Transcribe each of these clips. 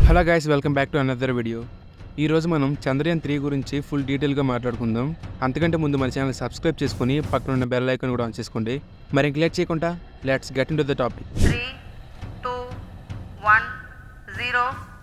Hello guys, welcome back to another video. ఈరోజు మనం చంద్రయాన్ 3 గురించి ఫుల్ డీటెయిల్గా మాట్లాడుకుందాం. అంతకంటే ముందు మన ఛానల్ సబ్స్క్రైబ్ చేసుకుని పక్కన ఉన్న బెల్ ఐకాన్ కూడా ఆన్ చేసుకోండి. మరి ఇంక లేట్ చేయకుండా let's get into the topic. 3, 2, 1, 0.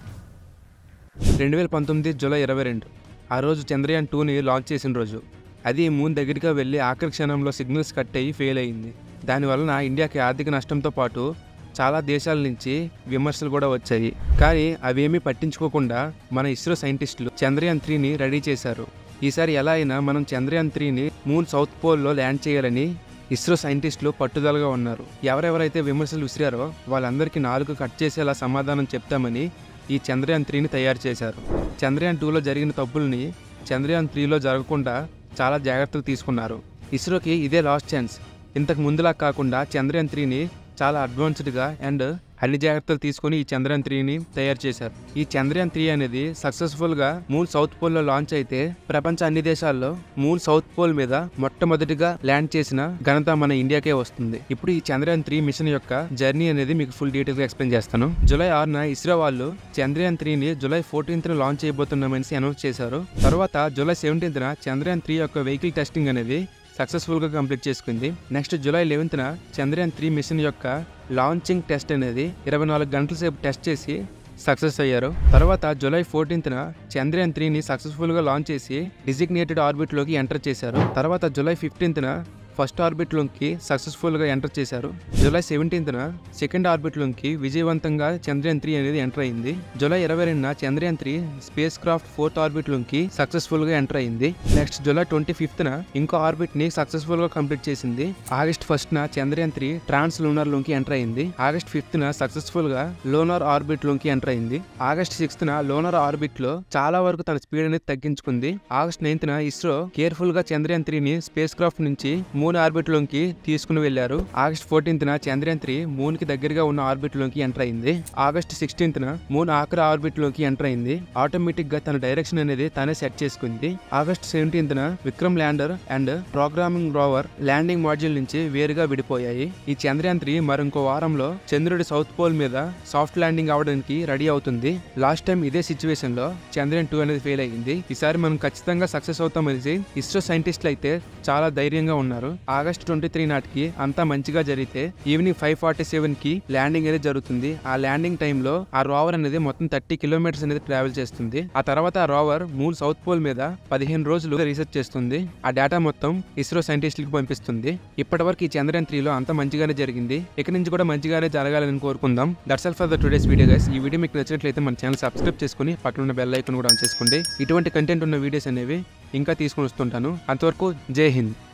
2019 July 22 ఆ రోజు చంద్రయాన్ 2ని లాంచ్ చేసిన రోజు. అది మూన్ దగ్గరగా వెళ్ళి ఆఖరి క్షణంలో సిగ్నల్స్ కట్ అయ్యి ఫెయిల్ అయ్యింది. దానివలన ఇండియాకి ఆర్థిక నష్టంతో పాటు చాలా దేశాల నుంచి విమర్శలు కూడా వచ్చాయి. కానీ అవేమీ పట్టించుకోకుండా మన ఇస్రో సైంటిస్టులు చంద్రయాన్ 3ని రెడీ చేశారు. ఈసారి ఎలా అయినా మనం చంద్రయాన్ 3ని మూన్ సౌత్ పోల్లో ల్యాండ్ చేయాలని ఇస్రో సైంటిస్టులు పట్టుదలగా ఉన్నారు. ఎవరెవరైతే విమర్శలు విసిరారో వాళ్ళందరికీ నాలుగు కట్ చేసేలా సమాధానం చెప్తామని ఈ చంద్రయాన్ 3ని తయారు చేశారు. చంద్రయాన్ 2లో జరిగిన తప్పుల్ని చంద్రయాన్ 3లో జరగకుండా చాలా జాగ్రత్తలు తీసుకున్నారు. ఇస్రోకి ఇదే లాస్ట్ ఛాన్స్. ఇంతకు ముందులా కాకుండా చంద్రయాన్ 3ని చాలా అడ్వాన్స్డ్గా అండ్ అన్ని జాగ్రత్తలు తీసుకుని ఈ చంద్రయాన్ 3ని తయారు చేశారు. ఈ చంద్రయాన్ 3 అనేది సక్సెస్ఫుల్గా మూన్ సౌత్ పోల్లో లాంచ్ అయితే ప్రపంచ అన్ని దేశాల్లో మూన్ సౌత్ పోల్ మీద మొట్టమొదటిగా ల్యాండ్ చేసిన ఘనత మన ఇండియాకే వస్తుంది. ఇప్పుడు ఈ చంద్రయాన్ 3 మిషన్ యొక్క జర్నీ అనేది మీకు ఫుల్ డీటెయిల్గా ఎక్స్ప్లెయిన్ చేస్తాను. జూలై 6న ఇస్రో వాళ్ళు చంద్రయాన్ 3ని జూలై 14న లాంచ్ చేయబోతున్నామని అనౌన్స్ చేశారు. తర్వాత జూలై 17న చంద్రయాన్ 3 యొక్క వెహికల్ టెస్టింగ్ అనేది సక్సెస్ఫుల్గా కంప్లీట్ చేసుకుంది. నెక్స్ట్ జూలై 11న చంద్రయాన్ 3 మిషన్ యొక్క లాంచింగ్ టెస్ట్ అనేది 24 గంటల సేపు టెస్ట్ చేసి సక్సెస్ అయ్యారు. తర్వాత జూలై 14న చంద్రయాన్ 3ని సక్సెస్ఫుల్గా లాంచ్ చేసి డిజిగ్నేటెడ్ ఆర్బిట్లోకి ఎంటర్ చేశారు. తర్వాత జూలై 15న ఫస్ట్ ఆర్బిట్లోకి సక్సెస్ఫుల్గా ఎంటర్ చేశారు. జూలై 17న సెకండ్ ఆర్బిట్లోకి విజయవంతంగా చంద్రయాన్ 3 అనేది ఎంటర్ అయింది. జూలై 22న చంద్రయాన్ 3 స్పేస్ క్రాఫ్ట్ ఫోర్త్ ఆర్బిట్లోకి సక్సెస్ఫుల్గా ఎంటర్ అయింది. నెక్స్ట్ జూలై 25న ఇంకో ఆర్బిట్ని సక్సెస్ఫుల్గా కంప్లీట్ చేసింది. ఆగస్ట్ 1న చంద్రయాన్ 3 ట్రాన్స్ లూనార్లోకి ఎంటర్ అయింది. ఆగస్ట్ 5న సక్సెస్ఫుల్గా లోనార్ ఆర్బిట్లోకి ఎంటర్ అయింది. ఆగస్ట్ 6న లోనార్ ఆర్బిట్లో చాలా వరకు తన స్పీడ్ అనేది తగ్గించుకుంది. ఆగస్ట్ 9న ఇస్రో కేర్ఫుల్గా చంద్రయాన్ 3ని స్పేస్ క్రాఫ్ట్ నుంచి మూన్ ఆర్బిట్లోకి తీసుకుని వెళ్లారు. ఆగస్ట్ 14న చంద్రయాన్ 3 మూన్ కి దగ్గరగా ఉన్న ఆర్బిట్లోకి ఎంటర్ అయింది. ఆగస్ట్ 16న మూన్ ఆఖరి ఆర్బిట్లోకి ఎంటర్ అయింది. ఆటోమేటిక్ గా తన డైరెక్షన్ అనేది తనే సెట్ చేసుకుంది. ఆగస్ట్ 17న Vikram lander and programming rover landing module నుంచి వేరుగా విడిపోయాయి. ఈ చంద్రయాన్ 3 మరింకో వారంలో చంద్రుడి సౌత్ పోల్ మీద సాఫ్ట్ ల్యాండింగ్ అవడానికి రెడీ అవుతుంది. లాస్ట్ టైం ఇదే సిచ్యువేషన్ లో చంద్రయాన్ 2 అనేది ఫెయిల్ అయింది. ఈసారి మనం ఖచ్చితంగా సక్సెస్ అవుతామనేసి ఇస్రో సైంటిస్టులు అయితే చాలా ధైర్యంగా ఉన్నారు. ఆగస్ట్ 23 నాటికి అంతా మంచిగా జరిగితే ఈవినింగ్ 5:47కి ల్యాండింగ్ అనేది జరుగుతుంది. ఆ ల్యాండింగ్ టైంలో ఆ రోవర్ అనేది మొత్తం 30 కిలోమీటర్స్ అనేది ట్రావెల్ చేస్తుంది. ఆ తర్వాత ఆ రోవర్ మూన్ సౌత్ పోల్ మీద 15 రోజులు రీసెర్చ్ చేస్తుంది. ఆ డేటా మొత్తం ఇస్రో సైంటిస్టులకు పంపిస్తుంది. ఇప్పటి వరకు ఈ చంద్రయాన్ 3లో అంతా మంచిగానే జరిగింది. ఇక నుంచి కూడా మంచిగానే జరగాలని కోరుకుందాం. That's all for the today's video guys. ఈ వీడియో మీకు నచ్చినట్లయితే మన ఛానల్ సబ్స్క్రైబ్ చేసుకుని పక్కన ఉన్న బెల్ ఐకాన్ కూడా ఆన్ చేసుకోండి. ఇటువంటి కంటెంట్ ఉన్న వీడియోస్ అనేవి ఇంకా తీసుకుని వస్తుంటాను. అంతవరకు జై హింద్.